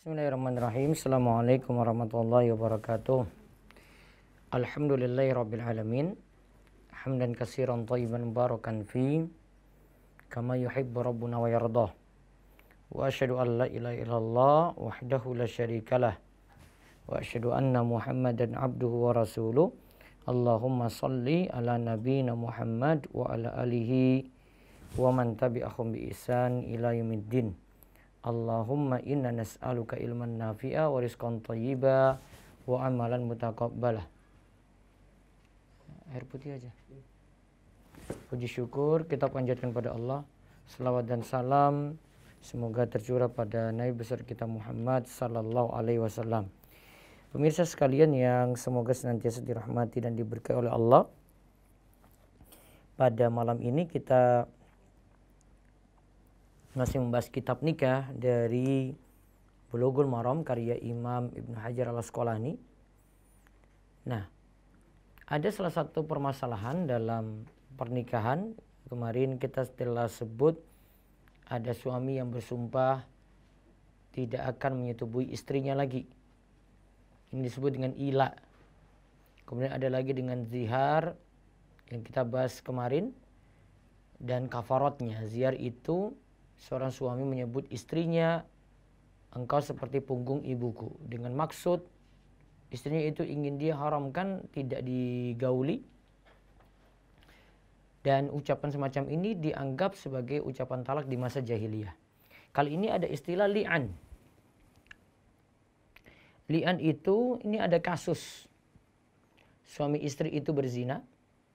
Bismillahirrahmanirrahim. Assalamualaikum warahmatullahi wabarakatuh. Alhamdulillahi rabbil alamin. Hamdan katsiran thayyiban mubarakan fi kama yuhibbu rabbuna wa yardah. Wa asyhadu an la ilaha illallah wahdahu la syarikalah. Wa asyhadu anna Muhammadan abduhu wa rasuluh. Allahumma salli ala nabiyyina Muhammad wa ala alihi wa man tabi'ahum bi ihsan ila yaumiddin. Allahumma inna nas'aluka ilman nafi'a wa rizqan thayyiba wa amalan mutaqabbalah. Air putih aja. Puji syukur kita panjatkan pada Allah. Selawat dan salam semoga tercurah pada Nabi besar kita Muhammad sallallahu alaihi wasallam. Pemirsa sekalian yang semoga senantiasa dirahmati dan diberkahi oleh Allah. Pada malam ini kita masih membahas kitab nikah dari Bulughul Maram karya Imam Ibnu Hajar al-Asqalani. Nah, ada salah satu permasalahan dalam pernikahan. Kemarin kita telah sebut ada suami yang bersumpah tidak akan menyetubuhi istrinya lagi. Ini disebut dengan ila. Kemudian ada lagi dengan zihar yang kita bahas kemarin. Dan kafaratnya. Zihar itu seorang suami menyebut istrinya, engkau seperti punggung ibuku. Dengan maksud istrinya itu ingin dia haramkan, tidak digauli. Dan ucapan semacam ini dianggap sebagai ucapan talak di masa jahiliyah. Kali ini ada istilah li'an. Li'an itu, ini ada kasus suami istri itu berzina.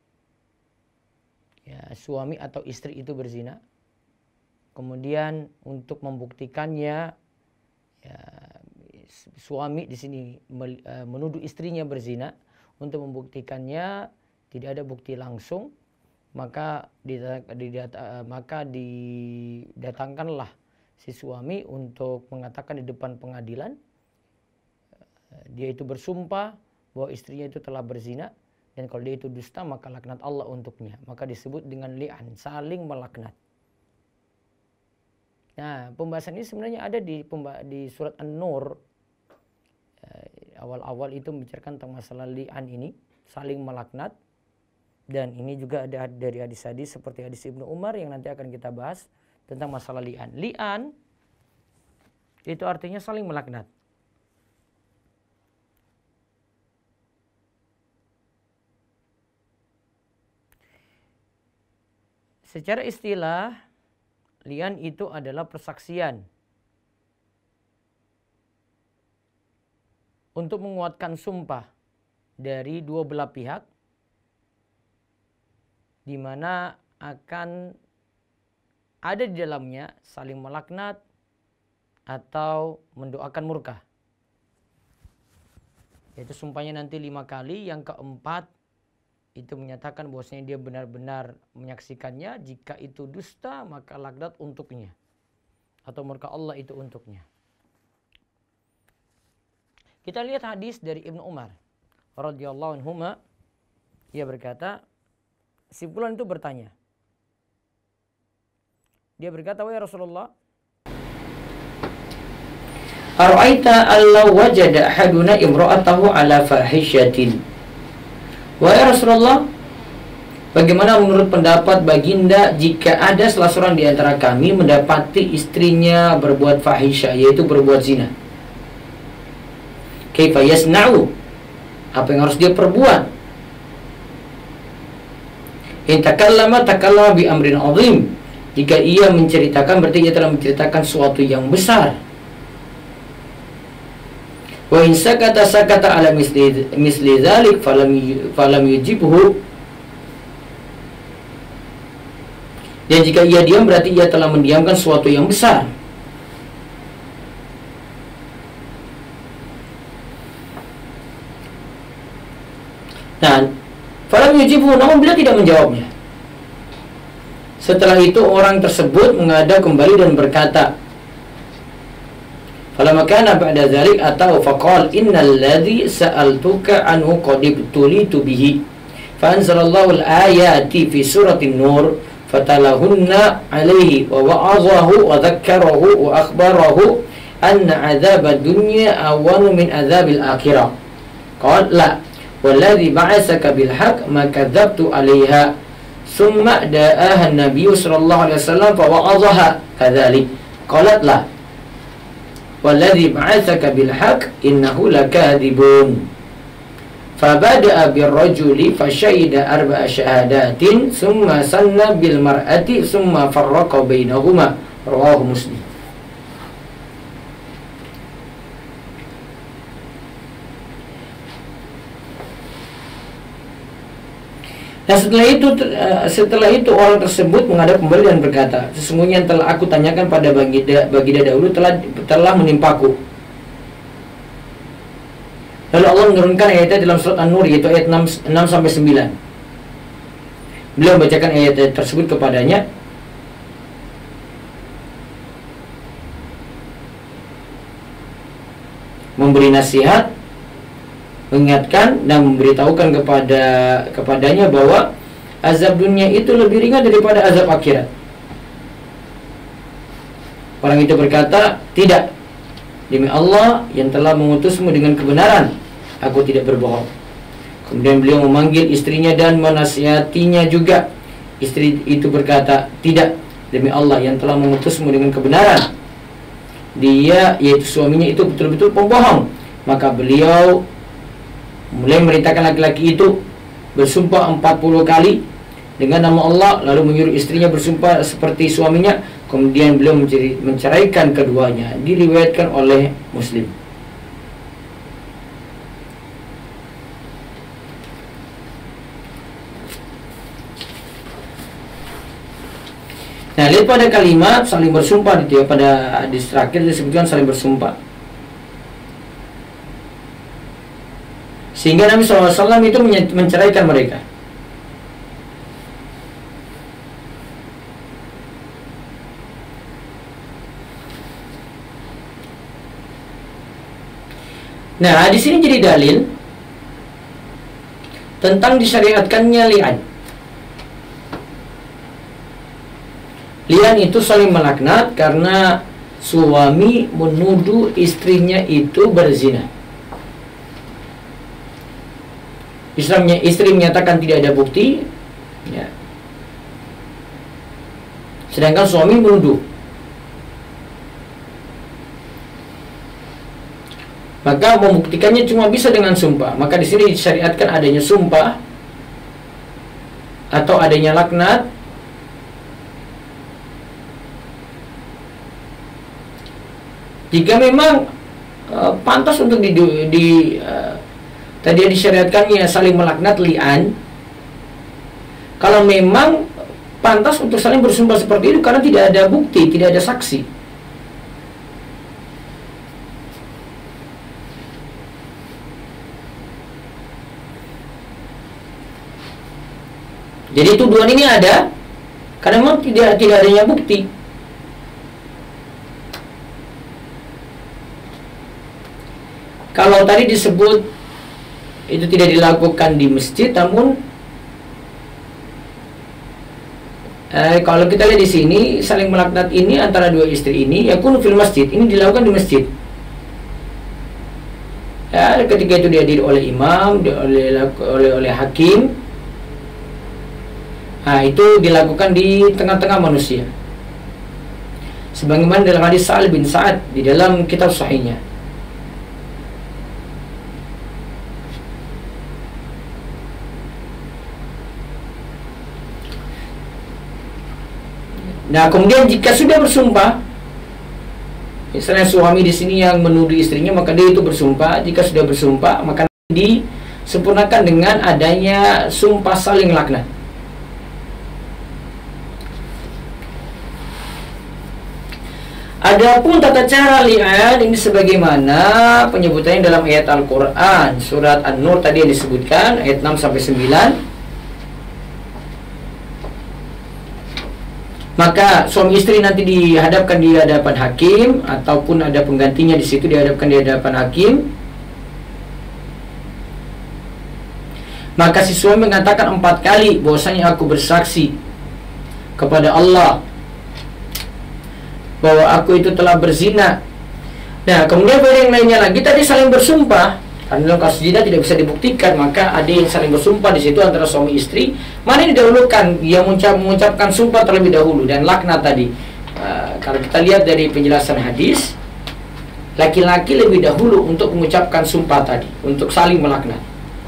Ya, suami atau istri itu berzina. Kemudian untuk membuktikannya, ya, suami di sini menuduh istrinya berzina. Untuk membuktikannya tidak ada bukti langsung, maka didatangkanlah si suami untuk mengatakan di depan pengadilan. Dia itu bersumpah bahwa istrinya itu telah berzina, dan kalau dia itu dusta maka laknat Allah untuknya. Maka disebut dengan li'an, saling melaknat. Nah, pembahasan ini sebenarnya ada di surat An-Nur. Awal-awal itu membicarakan tentang masalah li'an ini, saling melaknat. Dan ini juga ada dari hadis-hadis seperti hadis Ibnu Umar yang nanti akan kita bahas tentang masalah li'an. Li'an itu artinya saling melaknat. Secara istilah, li'an itu adalah persaksian untuk menguatkan sumpah dari dua belah pihak, di mana akan ada di dalamnya saling melaknat atau mendoakan murka. Yaitu sumpahnya nanti 5 kali, yang keempat itu menyatakan bahwasanya dia benar-benar menyaksikannya. Jika itu dusta maka laknat untuknya atau murka Allah itu untuknya. Kita lihat hadis dari Ibnu Umar radhiyallahu anhuma. Dia berkata, si fulan itu bertanya. Dia berkata, wahai Rasulullah, ara'aita allau wajada ahaduna imra'atahu ala fahishatin. Wahai Rasulullah, bagaimana menurut pendapat baginda jika ada salah seorang di antara kami mendapati istrinya berbuat fahisyah, yaitu berbuat zina? Kaifa yasna'u? Apa yang harus dia perbuat? In takallama bi amrin 'azim. Jika ia menceritakan, berarti ia telah menceritakan sesuatu yang besar. Wa in sakata ala misli dzalik falam yujibhu. Dan jika ia diam berarti ia telah mendiamkan sesuatu yang besar. Dan falam yujibhu, namun beliau tidak menjawabnya. Setelah itu orang tersebut menghadap kembali dan berkata, falamma kana ba'da dzalik atau faqal innal ladzi sa'altuka anhu qad ibtulitu bihi fa anzalallahu al-ayati fi suratin nur fatalahunna alaihi wa wa'azahu wa dzakkarahu wa akhbarahu anna adzab ad-dunya awwanu min adzabil akhirah. Qala la, walladzi ba'atsaka bil haqq ma kadzabtu 'alaiha. Summa da'aha an-nabiy sallallahu alaihi wasallam fa wa'adhaha kadzalik. Qalat la, walladzi ba'atsaka bil haqq innahu lakadzibun. Fabada'a birrajuli fasyahida arba'a syahadatin summa sanna bil mar'ati summa farraqa bainahuma. Rawahu Muslim. Nah setelah itu orang tersebut menghadap kembali dan berkata, sesungguhnya yang telah aku tanyakan pada Baginda dahulu telah menimpaku. Lalu Allah menurunkan ayatnya dalam surat An-Nur, yaitu ayat 6 sampai 9. Beliau membacakan ayat tersebut kepadanya. Memberi nasihat, mengingatkan dan memberitahukan kepadanya bahwa azab dunia itu lebih ringan daripada azab akhirat. Orang itu berkata, tidak, demi Allah yang telah mengutusmu dengan kebenaran, aku tidak berbohong. Kemudian beliau memanggil istrinya dan menasihatinya juga. Istri itu berkata, tidak, demi Allah yang telah mengutusmu dengan kebenaran, dia, yaitu suaminya itu betul-betul pembohong. Maka beliau mulai memerintahkan laki-laki itu bersumpah 40 kali dengan nama Allah, lalu menyuruh istrinya bersumpah seperti suaminya. Kemudian beliau menceraikan keduanya. Diriwayatkan oleh Muslim. Nah, lihat pada kalimat saling bersumpah gitu ya, pada hadis terakhir disebutkan saling bersumpah. Sehingga Nabi SAW itu menceraikan mereka. Nah, di sini jadi dalil tentang disyariatkannya li'an. Li'an itu saling melaknat karena suami menuduh istrinya itu berzina. Istri menyatakan tidak ada bukti, ya. Sedangkan suami menuduh. Maka membuktikannya cuma bisa dengan sumpah. Maka di sini disyariatkan adanya sumpah atau adanya laknat jika memang pantas untuk tadi disyariatkannya saling melaknat li'an. Kalau memang pantas untuk saling bersumpah seperti itu karena tidak ada bukti, tidak ada saksi. Jadi tuduhan ini ada karena memang tidak adanya bukti. Kalau tadi disebut itu tidak dilakukan di masjid, namun kalau kita lihat di sini saling melaknat ini antara dua istri ini, yakunu fil masjid, ini dilakukan di masjid. Ya, ketika itu dihadiri oleh imam, oleh hakim. Nah, itu dilakukan di tengah-tengah manusia. Sebagaimana dalam hadis Sa'al bin Sa'ad di dalam kitab sahihnya. Nah, kemudian jika sudah bersumpah, misalnya suami di sini yang menuduh istrinya, maka dia itu bersumpah. Jika sudah bersumpah, maka disempurnakan dengan adanya sumpah saling laknat. Adapun tata cara li'an ini sebagaimana penyebutannya dalam ayat Al-Quran surat An-Nur tadi yang disebutkan ayat 6 sampai 9. Maka suami istri nanti dihadapkan di hadapan hakim ataupun ada penggantinya di situ dihadapkan di hadapan hakim. Maka si suami mengatakan 4 kali bahwasanya aku bersaksi kepada Allah bahwa aku itu telah berzina. Nah, kemudian pada yang lainnya lagi tadi saling bersumpah. Karena dalam kasus zina tidak bisa dibuktikan, maka ada yang saling bersumpah di situ antara suami istri. Mana yang didahulukan? Yang mengucapkan sumpah terlebih dahulu dan laknat tadi. Kalau kita lihat dari penjelasan hadis, laki-laki lebih dahulu untuk mengucapkan sumpah tadi, untuk saling melaknat.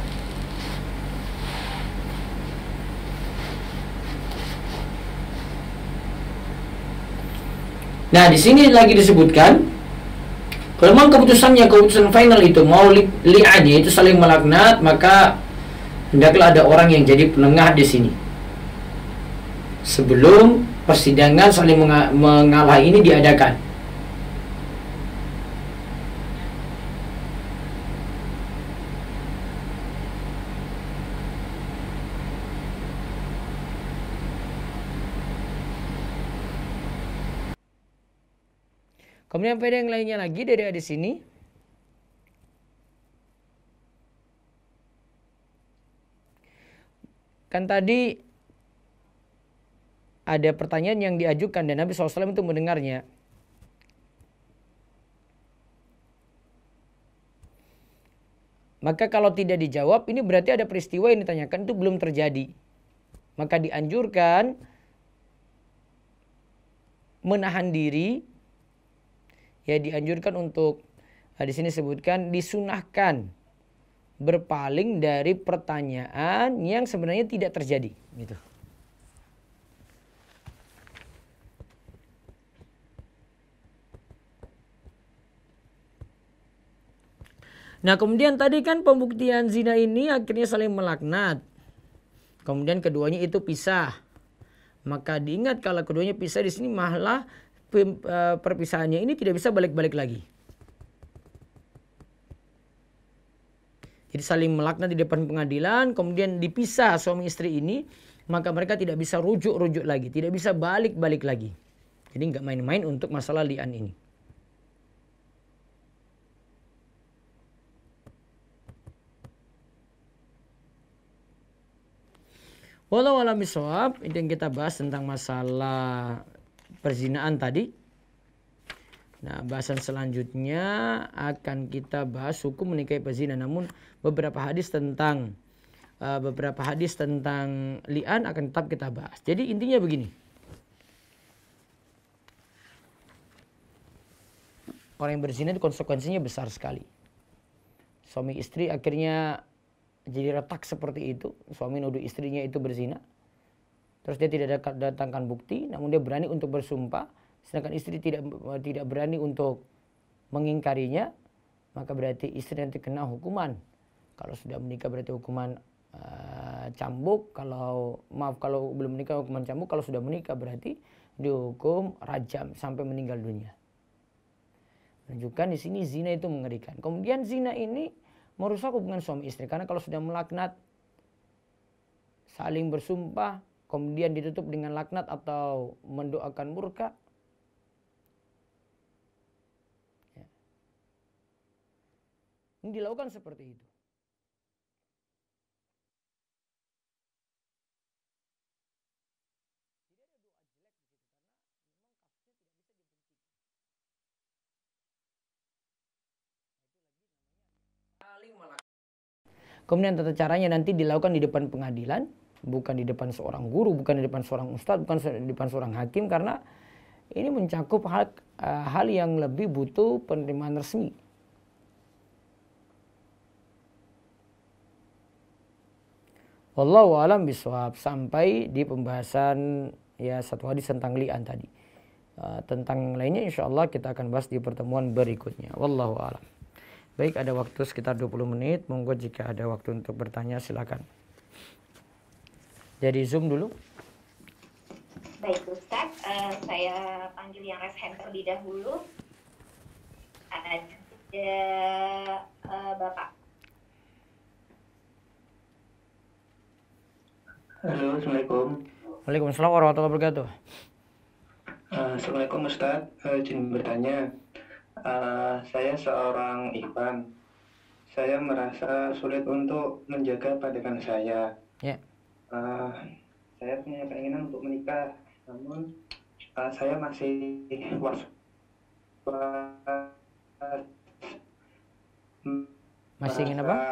Nah, di sini lagi disebutkan, kalau memang keputusan final itu mau li'an, itu saling melaknat, maka hendaklah ada orang yang jadi penengah di sini. Sebelum persidangan saling mengalah ini diadakan. Kemudian pada yang lainnya lagi dari hadis ini, kan tadi ada pertanyaan yang diajukan dan Nabi SAW itu mendengarnya. Maka kalau tidak dijawab, ini berarti ada peristiwa yang ditanyakan itu belum terjadi. Maka dianjurkan menahan diri. Ya, dianjurkan untuk, di sini sebutkan disunahkan berpaling dari pertanyaan yang sebenarnya tidak terjadi, gitu. Nah, kemudian tadi kan pembuktian zina ini akhirnya saling melaknat. Kemudian keduanya itu pisah. Maka diingat kalau keduanya pisah di sini malah perpisahannya ini tidak bisa balik-balik lagi. Jadi saling melaknat di depan pengadilan, kemudian dipisah suami istri ini, maka mereka tidak bisa rujuk-rujuk lagi, tidak bisa balik-balik lagi. Jadi nggak main-main untuk masalah li'an ini. Wallahu a'lam bishawab, itu yang kita bahas tentang masalah perzinaan tadi. Nah, bahasan selanjutnya akan kita bahas hukum menikahi pezina. Namun beberapa hadis tentang li'an akan tetap kita bahas. Jadi intinya begini. Orang yang berzina itu konsekuensinya besar sekali. Suami istri akhirnya jadi retak seperti itu. Suami nuduh istrinya itu berzina. Terus dia tidak datangkan bukti, namun dia berani untuk bersumpah. Sedangkan istri tidak berani untuk mengingkarinya, maka berarti istri nanti kena hukuman. Kalau sudah menikah berarti hukuman cambuk. Kalau belum menikah hukuman cambuk. Kalau sudah menikah berarti dihukum rajam sampai meninggal dunia. Menunjukkan di sini zina itu mengerikan. Kemudian zina ini merusak hubungan suami istri, karena kalau sudah melaknat, saling bersumpah, kemudian ditutup dengan laknat atau mendoakan murka. Ini dilakukan seperti itu. Kemudian tata caranya nanti dilakukan di depan pengadilan, bukan di depan seorang guru, bukan di depan seorang ustadz, bukan di depan seorang hakim, karena ini mencakup hal yang lebih butuh penerimaan resmi. Wallahu a'lam bishawab, sampai di pembahasan satu hadis tentang li'an tadi. Tentang lainnya insyaallah kita akan bahas di pertemuan berikutnya. Wallahu a'lam. Baik, ada waktu sekitar 20 menit. Monggo jika ada waktu untuk bertanya silakan. Jadi Zoom dulu. Baik Ustaz, saya panggil yang raise hand terlebih dahulu. Ada Bapak. Halo, Assalamualaikum. Waalaikumsalam warahmatullahi wabarakatuh. Assalamualaikum Ustaz, izin bertanya. Saya seorang ikhwan. Saya merasa sulit untuk menjaga pandangan saya. Ya. Saya punya keinginan untuk menikah, namun saya masih was-was Masih ingin apa?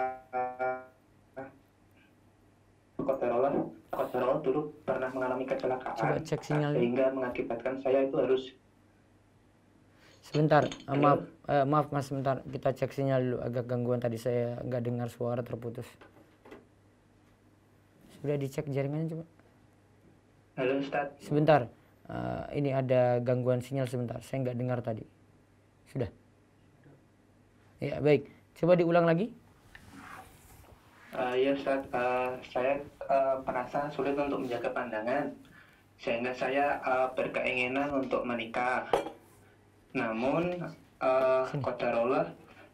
Qadarullah dulu pernah mengalami Coba kecelakaan cek sinyal. sehingga mengakibatkan saya itu harus. Sebentar, Halo? maaf Mas, sebentar. Kita cek sinyal dulu, agak gangguan tadi, saya nggak dengar suara terputus. Sudah dicek jaringannya coba? Halo Ustaz. Sebentar, ini ada gangguan sinyal sebentar, saya nggak dengar tadi. Sudah? Ya baik, coba diulang lagi. Ya Ustaz, saya merasa sulit untuk menjaga pandangan sehingga saya berkeinginan untuk menikah. Namun qadarullah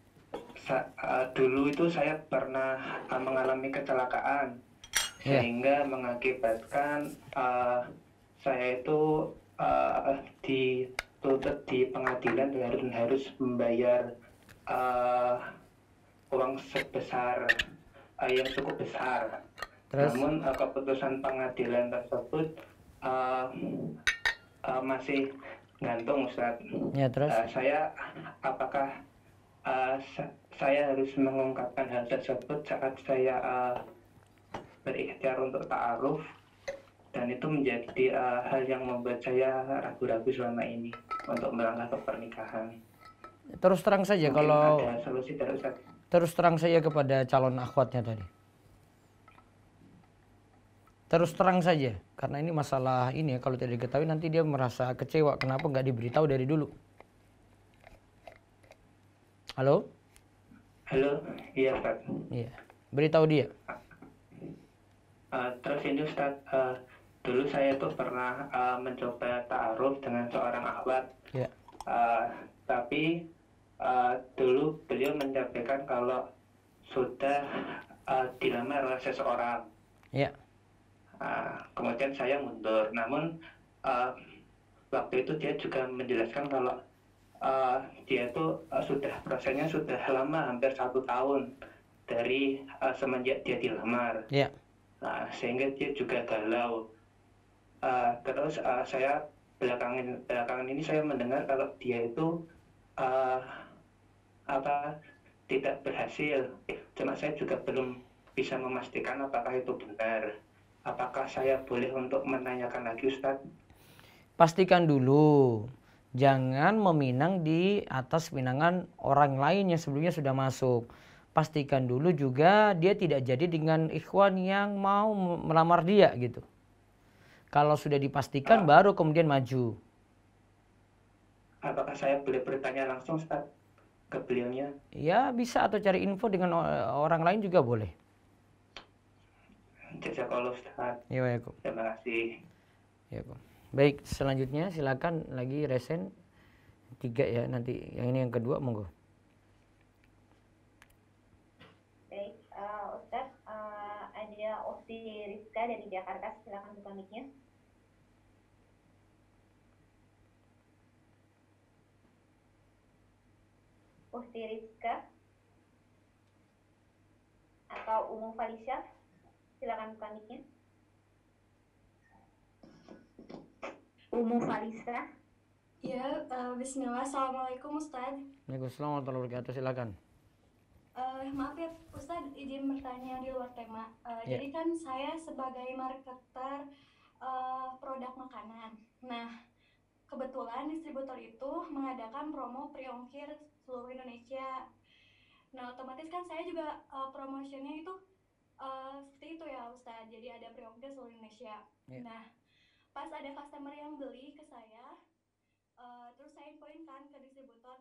dulu itu saya pernah mengalami kecelakaan sehingga mengakibatkan saya itu dituntut di pengadilan dan harus membayar uang sebesar yang cukup besar. Terus? Namun keputusan pengadilan tersebut masih gantung, Ustaz. Ya, terus? Apakah saya harus mengungkapkan hal tersebut saat saya berikhtiar untuk ta'aruf, dan itu menjadi hal yang membuat saya ragu-ragu selama ini untuk melangkah ke pernikahan. Terus terang saja. Mungkin kalau ada solusi dari Ustaz. Terus terang saja kepada calon akhwatnya tadi. Terus terang saja, karena ini masalah ini ya, kalau tidak diketahui nanti dia merasa kecewa. Kenapa nggak diberitahu dari dulu? Halo? Halo, iya Ustaz. Iya, beritahu dia. Terus ini Ustaz, dulu saya tuh pernah mencoba ta'aruf dengan seorang akhwat. Ya. Tapi dulu beliau menyampaikan kalau sudah dilamar oleh seseorang. Ya. Kemudian saya mundur. Namun waktu itu dia juga menjelaskan kalau dia itu prosesnya sudah lama, hampir 1 tahun dari semenjak dia dilamar. Ya. Sehingga dia juga galau. Terus saya belakangan ini saya mendengar kalau dia itu tidak berhasil. Cuma saya juga belum bisa memastikan apakah itu benar. Apakah saya boleh untuk menanyakan lagi, Ustadz? Pastikan dulu, jangan meminang di atas pinangan orang lain yang sebelumnya sudah masuk. Pastikan dulu juga dia tidak jadi dengan ikhwan yang mau melamar dia gitu. Kalau sudah dipastikan baru kemudian maju. Apakah saya boleh bertanya langsung, Ustaz, ke beliaunya? Ya bisa, atau cari info dengan orang lain juga boleh. Jazakallah, Ustaz. Ya, terima kasih. Ya, baik, selanjutnya silakan lagi resen 3 ya, nanti yang ini yang kedua, monggo. Baik, Ustaz, ada Ukti Rizka dari Jakarta, silakan buka mic-nya. Ukti Rizka atau Umu Falisya, silakan buka mic-nya. Umu Falisa. Ya, bismillah. Assalamualaikum Ustaz. Waalaikumsalam warahmatullahi wabarakatuh, silakan. Maaf ya Ustaz, izin bertanya di luar tema. Jadi kan saya sebagai marketer produk makanan. Nah, kebetulan distributor itu mengadakan promo pre-ongkir seluruh Indonesia. Nah, otomatis kan saya juga promotionnya itu seperti itu ya Ustaz. Jadi ada pre-ongkir seluruh Indonesia. Nah, pas ada customer yang beli ke saya, terus saya infoin kan ke distributor,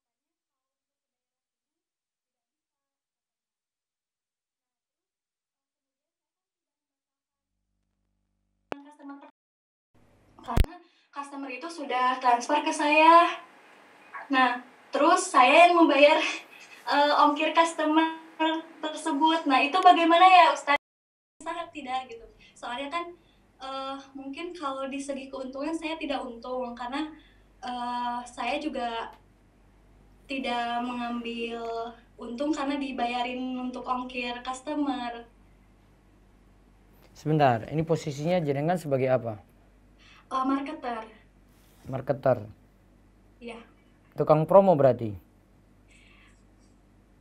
karena customer itu sudah transfer ke saya. Nah, terus saya yang membayar ongkir customer tersebut. Nah, itu bagaimana ya Ustaz? Sangat tidak gitu. Soalnya kan mungkin kalau di segi keuntungan saya tidak untung, karena saya juga tidak mengambil untung karena dibayarin untuk ongkir customer. Sebentar, ini posisinya jenengan sebagai apa? Marketer. Marketer. Iya. Tukang promo berarti?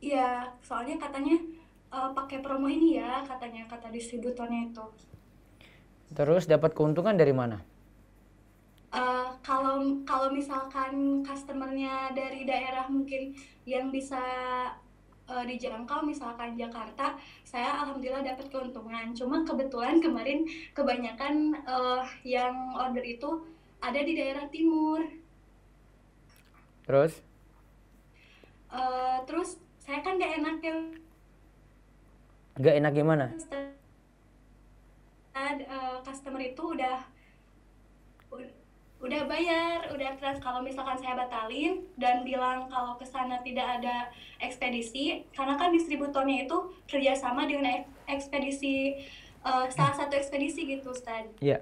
Iya, soalnya katanya pakai promo ini ya, katanya kata distributornya itu. Terus dapat keuntungan dari mana? Kalau misalkan customernya dari daerah mungkin yang bisa dijangkau, misalkan Jakarta, saya alhamdulillah dapat keuntungan. Cuma kebetulan kemarin kebanyakan yang order itu ada di daerah timur. Terus? Terus saya kan gak enak ya, Gak enak gimana? customer itu udah bayar, udah trans. Kalau misalkan saya batalin dan bilang kalau ke sana tidak ada ekspedisi, karena kan distributornya itu kerjasama dengan ekspedisi, salah satu ekspedisi gitu, Ustaz. Iya.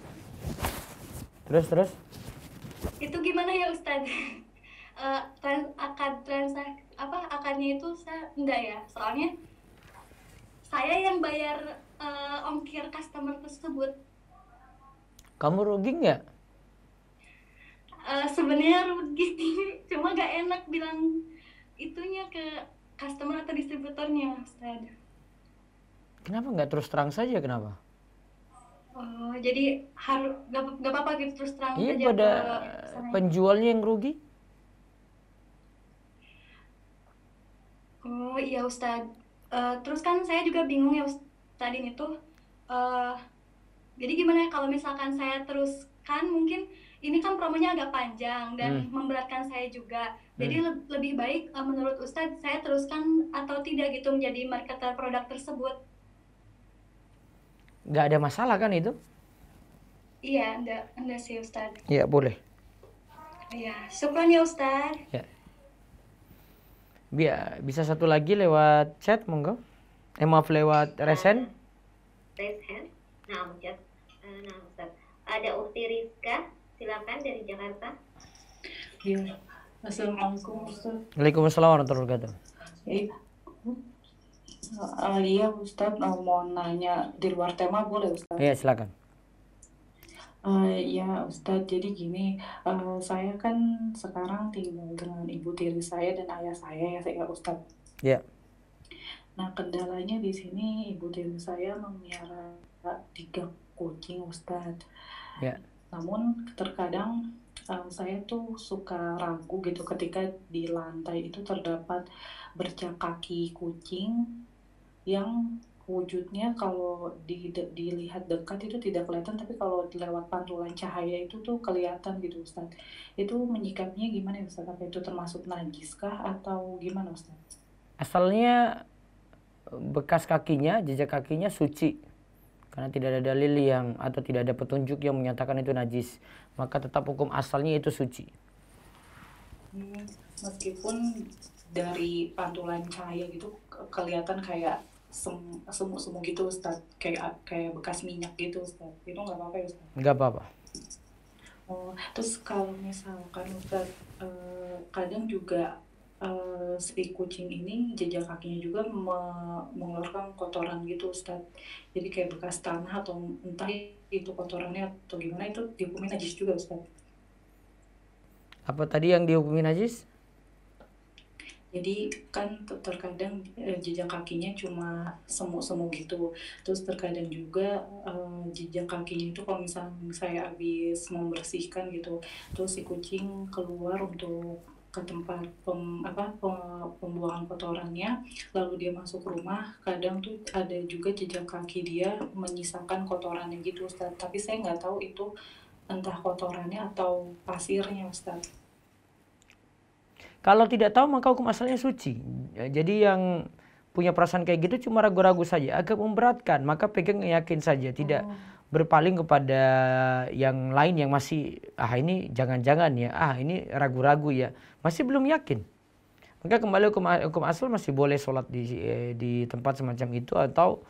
Terus? Itu gimana ya, Ustaz? Akadnya itu saya enggak ya, soalnya saya yang bayar ongkir customer tersebut. Kamu rugi nggak? Sebenarnya rugi, cuma gak enak bilang itunya ke customer atau distributornya, Ustaz. Kenapa nggak terus terang saja, kenapa? Oh, jadi harus gak apa-apa gitu terus terang Iya, saja pada ke sana. penjualnya yang rugi. Oh iya, Ustaz. Terus kan saya juga bingung ya, Ustaz, ini tuh jadi gimana ya kalau misalkan saya teruskan, mungkin ini kan promonya agak panjang dan memberatkan saya juga. Jadi lebih baik menurut Ustadz saya teruskan atau tidak gitu menjadi marketer produk tersebut. Nggak ada masalah kan itu? Iya, enggak sih Ustadz. Iya, boleh. Iya, syukran ya Ustadz. Ya. Bisa satu lagi lewat chat, monggo. Maaf, lewat resen. Resen. Nah, Ustaz. Ada Ukti Rizka, silakan dari Jakarta. Iya. Assalamualaikum Ustaz. Waalaikumsalam warahmatullahi wabarakatuh. Iya Ustaz, mau nanya di luar tema boleh Ustaz? Iya, silakan. Ya Ustaz, jadi gini, saya kan sekarang tinggal dengan ibu tiri saya dan ayah saya ya Ustaz. Iya. Nah, kendalanya di sini ibu tiri saya memelihara 3 kucing Ustaz. Ya. Namun terkadang saya tuh suka ragu gitu ketika di lantai itu terdapat bercak kaki kucing yang wujudnya kalau dilihat dekat itu tidak kelihatan, tapi kalau lewat pantulan cahaya itu tuh kelihatan gitu Ustaz. Itu menyikapinya gimana ya Ustaz? Apa itu termasuk najis kah atau gimana Ustaz? Asalnya bekas kakinya, jejak kakinya suci. Karena tidak ada dalil yang atau tidak ada petunjuk yang menyatakan itu najis, maka tetap hukum asalnya itu suci. Meskipun dari pantulan cahaya gitu kelihatan kayak semu gitu Ustaz, kayak bekas minyak gitu Ustaz, itu nggak apa-apa ya Ustaz? Nggak apa-apa. Oh, terus kalau misalkan Ustaz, kadang juga si kucing ini jejak kakinya juga mengeluarkan kotoran gitu Ustaz, jadi kayak bekas tanah atau entah itu kotorannya atau gimana, itu dihukumi najis juga Ustaz? Apa tadi yang dihukumi najis? Jadi kan terkadang jejak kakinya cuma semu-semu gitu. Terus terkadang juga jejak kakinya itu kalau misalnya saya habis membersihkan gitu, terus si kucing keluar untuk ke tempat pembuangan kotorannya, lalu dia masuk rumah, kadang tuh ada juga jejak kaki dia menyisakan kotorannya gitu Ustaz. Tapi saya nggak tahu itu entah kotorannya atau pasirnya Ustaz. Kalau tidak tahu maka hukum asalnya suci. Jadi yang punya perasaan kayak gitu cuma ragu-ragu saja, agak memberatkan, maka pegang yakin saja, tidak berpaling kepada yang lain yang masih ini jangan-jangan ya, ini ragu-ragu ya, masih belum yakin. Maka kembali hukum asal masih boleh sholat di tempat semacam itu, atau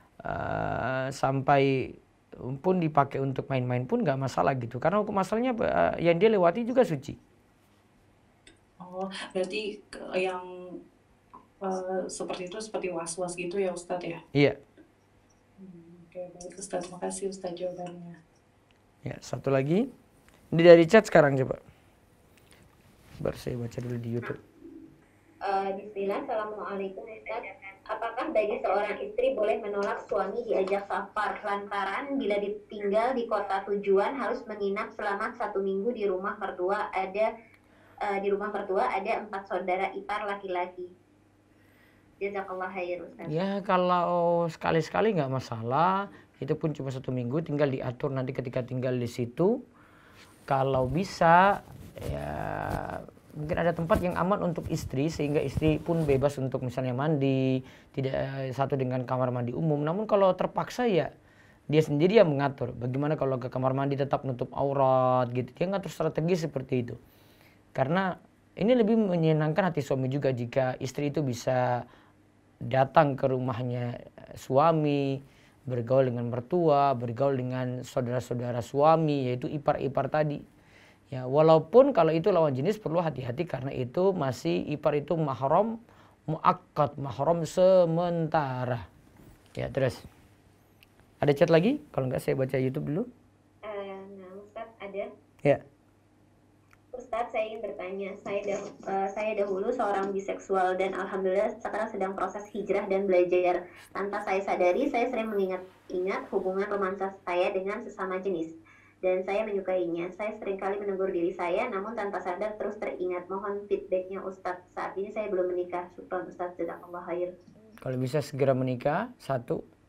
sampai pun dipakai untuk main-main pun nggak masalah gitu, karena hukum asalnya yang dia lewati juga suci. Oh, berarti yang seperti itu seperti was-was gitu ya Ustadz ya? Iya. Oke, baik Ustadz, makasih Ustadz jawabannya. Ya, satu lagi. Ini dari chat sekarang coba. Baru saya baca dulu di YouTube. Bismillah, Assalamualaikum Ustaz. Apakah bagi seorang istri boleh menolak suami diajak safar lantaran bila ditinggal di kota tujuan harus menginap selama 1 minggu di rumah mertua di rumah mertua ada 4 saudara ipar laki-laki. Jazakallah khair Ustaz. Ya kalau sekali-sekali nggak masalah, itu pun cuma 1 minggu, tinggal diatur nanti ketika tinggal di situ. Kalau bisa ya mungkin ada tempat yang aman untuk istri sehingga istri pun bebas untuk misalnya mandi, tidak satu dengan kamar mandi umum. Namun kalau terpaksa ya dia sendiri yang mengatur. Bagaimana kalau ke kamar mandi tetap nutup aurat gitu. Dia ngatur strategi seperti itu. Karena ini lebih menyenangkan hati suami juga jika istri itu bisa datang ke rumahnya suami, bergaul dengan mertua, bergaul dengan saudara-saudara suami yaitu ipar-ipar tadi. Ya, walaupun kalau itu lawan jenis perlu hati-hati karena itu masih ipar itu mahram muakkad, mahram sementara. Ya, terus. Ada chat lagi? Kalau enggak saya baca YouTube dulu. Nah, Ustaz ada. Ya. Ustaz, saya ingin bertanya, saya dahulu seorang biseksual dan alhamdulillah sekarang sedang proses hijrah dan belajar. Tanpa saya sadari, saya sering mengingat-ingat hubungan romansa saya dengan sesama jenis. Dan saya menyukainya. Saya seringkali menegur diri saya, namun tanpa sadar terus teringat. Mohon feedbacknya Ustadz. Saat ini saya belum menikah. Syukran Ustadz. Jazakallah khair. Kalau bisa segera menikah, 1,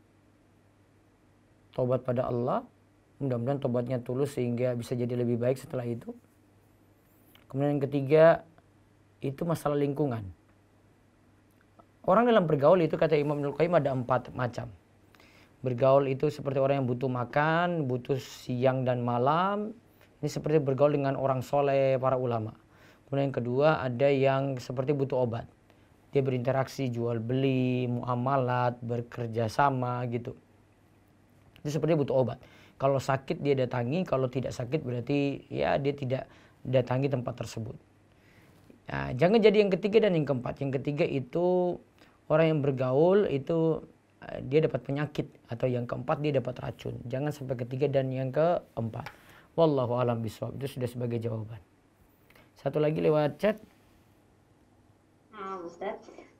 tobat pada Allah. Mudah-mudahan tobatnya tulus sehingga bisa jadi lebih baik setelah itu. Kemudian yang ketiga, itu masalah lingkungan. Orang dalam bergaul itu kata Imam Ibnul Qayyim ada 4 macam. Bergaul itu seperti orang yang butuh makan, butuh siang dan malam. Ini seperti bergaul dengan orang soleh, para ulama. Kemudian yang kedua ada yang seperti butuh obat. Dia berinteraksi, jual beli, muamalat, bekerja sama gitu. Itu seperti butuh obat. Kalau sakit dia datangi, kalau tidak sakit berarti ya dia tidak datangi tempat tersebut. Nah, jangan jadi yang ketiga dan yang keempat. Yang ketiga itu orang yang bergaul itu dia dapat penyakit, atau yang keempat dia dapat racun. Jangan sampai ketiga dan yang keempat. Wallahu a'lam bishawab. Itu sudah sebagai jawaban. Satu lagi lewat chat. Ustaz.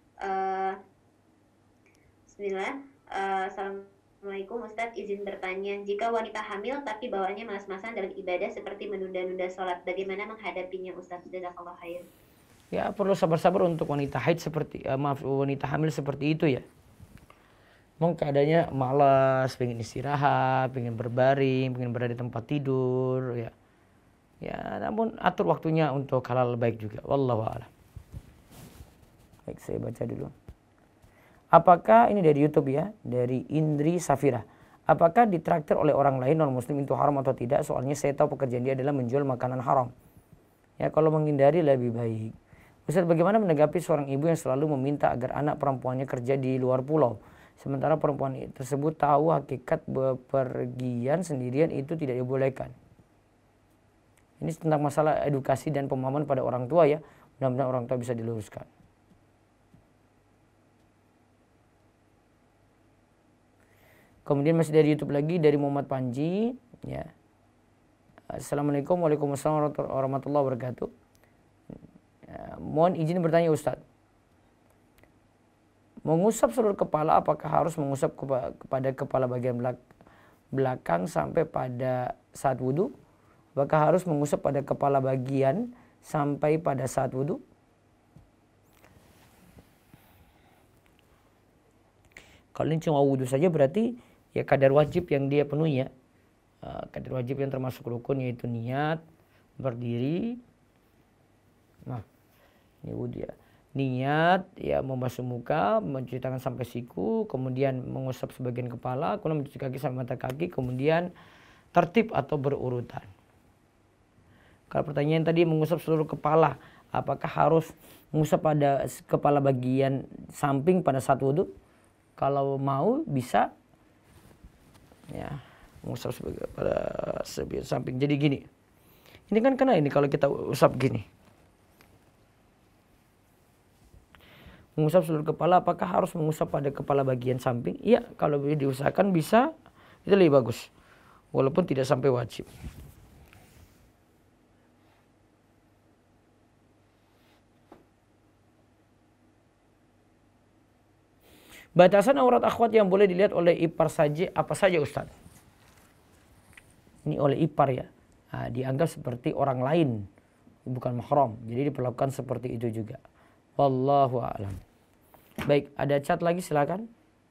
Bismillah. Assalamualaikum Ustaz, izin bertanya. Jika wanita hamil tapi bawaannya malas-malasan dalam ibadah seperti menunda-nunda sholat, bagaimana menghadapinya Ustaz? Jazakallah khair. Ya perlu sabar-sabar untuk wanita haid wanita hamil seperti itu ya. Mau keadaannya malas, pengen istirahat, pengen berbaring, pengen berada di tempat tidur, ya. Ya, namun atur waktunya untuk halal baik juga. Wallahu a'lam. Baik, saya baca dulu. Apakah ini dari YouTube ya, dari Indri Safira. Apakah ditraktir oleh orang lain non muslim itu haram atau tidak? Soalnya saya tahu pekerjaan dia adalah menjual makanan haram. Ya, kalau menghindari lebih baik. Ustaz, bagaimana menanggapi seorang ibu yang selalu meminta agar anak perempuannya kerja di luar pulau? Sementara perempuan tersebut tahu hakikat bepergian sendirian itu tidak dibolehkan. Ini tentang masalah edukasi dan pemahaman pada orang tua ya. Mudah-mudahan orang tua bisa diluruskan. Kemudian masih dari YouTube lagi, dari Muhammad Panji. Ya. Assalamualaikum warahmatullahi wabarakatuh. Ya, mohon izin bertanya Ustaz. Mengusap seluruh kepala apakah harus mengusap kepada kepala bagian belakang sampai pada saat wudhu? Apakah harus mengusap pada kepala bagian sampai pada saat wudhu? Kalau ini cuma wudhu saja berarti ya kadar wajib yang dia penuhi ya. Kadar wajib yang termasuk rukun yaitu niat, berdiri. Nah, ini wudhu ya. Niat ya membasuh muka, mencuci tangan sampai siku, kemudian mengusap sebagian kepala, kemudian mencuci kaki sampai mata kaki, kemudian tertib atau berurutan. Kalau pertanyaan tadi mengusap seluruh kepala, apakah harus mengusap pada kepala bagian samping pada saat wudhu? Kalau mau bisa ya mengusap pada samping. Jadi gini, ini kan karena ini kalau kita usap gini. Mengusap seluruh kepala, apakah harus mengusap pada kepala bagian samping? Iya, kalau diusahakan bisa, itu lebih bagus. Walaupun tidak sampai wajib. Batasan aurat akhwat yang boleh dilihat oleh ipar saja apa saja Ustaz? Ini oleh ipar ya. Nah, dianggap seperti orang lain, bukan mahram. Jadi diperlakukan seperti itu juga. Wallahu a'lam. Baik, ada chat lagi silakan.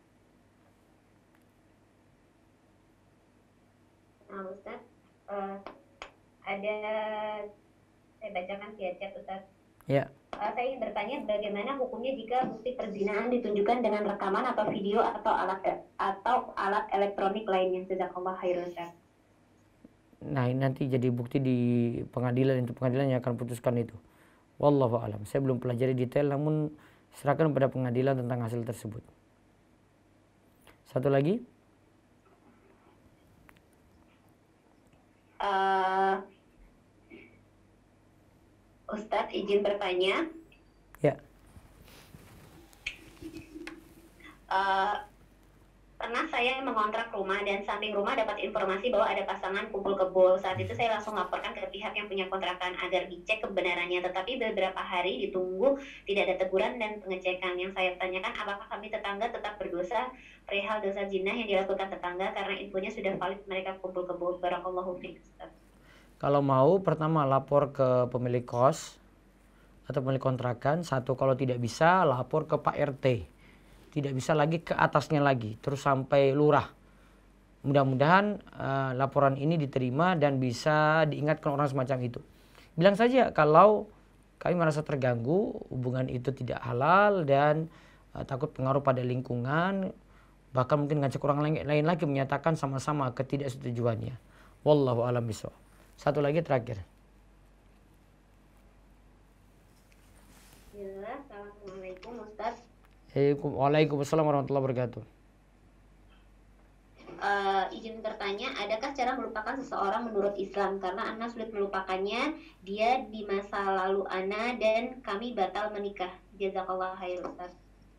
Nah, Ustaz, ada saya bacakan via chat Ustaz. Ya. Saya ingin bertanya bagaimana hukumnya jika bukti perzinahan ditunjukkan dengan rekaman atau video atau alat elektronik lainnya. Jazakallah khairan Ustaz. Nah, ini nanti jadi bukti di pengadilan, itu pengadilan yang akan putuskan itu. Wallahu a'lam. Saya belum pelajari detail, namun serahkan pada pengadilan tentang hasil tersebut. Satu lagi. Ustadz izin bertanya. Ya. Pernah saya mengontrak rumah dan samping rumah dapat informasi bahwa ada pasangan kumpul kebo. Saat itu saya langsung laporkan ke pihak yang punya kontrakan agar dicek kebenarannya. Tetapi beberapa hari ditunggu tidak ada teguran dan pengecekan. Yang saya tanyakan apakah kami tetangga tetap berdosa perihal dosa zina yang dilakukan tetangga karena infonya sudah valid mereka kumpul kebo. Barakallahu fiik. Kalau mau pertama lapor ke pemilik kos atau pemilik kontrakan. Satu, kalau tidak bisa lapor ke Pak RT. Tidak bisa lagi ke atasnya lagi, terus sampai lurah. Mudah-mudahan laporan ini diterima dan bisa diingatkan orang semacam itu. Bilang saja kalau kami merasa terganggu, hubungan itu tidak halal dan takut pengaruh pada lingkungan, bahkan mungkin ngajak orang lain lagi menyatakan sama-sama ketidaksetujuannya. Wallahu a'lam bishawab. Satu lagi terakhir. Ya, assalamualaikum Ustaz. Waalaikumsalam warahmatullahi wabarakatuh. Izin bertanya, adakah cara melupakan seseorang menurut Islam? Karena Ana sulit melupakannya, dia di masa lalu Ana dan kami batal menikah. Jazakallah khair Ustaz.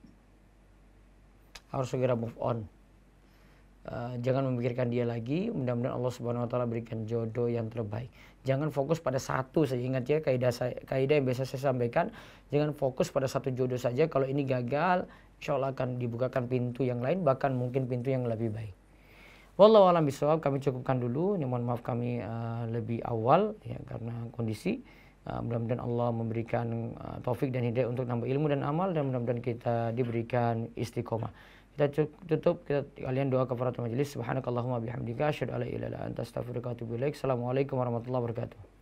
Harus segera move on. Jangan memikirkan dia lagi. Mudah-mudahan Allah Subhanahu wa taala berikan jodoh yang terbaik. Jangan fokus pada satu saja. Ingat ya kaidah yang biasa saya sampaikan, jangan fokus pada satu jodoh saja. Kalau ini gagal, insya Allah akan dibukakan pintu yang lain, bahkan mungkin pintu yang lebih baik. Wallahu a'lam bishawab. Kami cukupkan dulu. Ini mohon maaf kami lebih awal ya karena kondisi. Mudah-mudahan Allah memberikan taufik dan hidayah untuk nambah ilmu dan amal, dan mudah-mudahan kita diberikan istiqomah. Kita tutup, kalian doa kafaratul majelis. Subhanakallahumma bihamdika asyhadu an la ilaha illa anta astaghfiruka wa atubu ilaik. Assalamualaikum warahmatullahi wabarakatuh.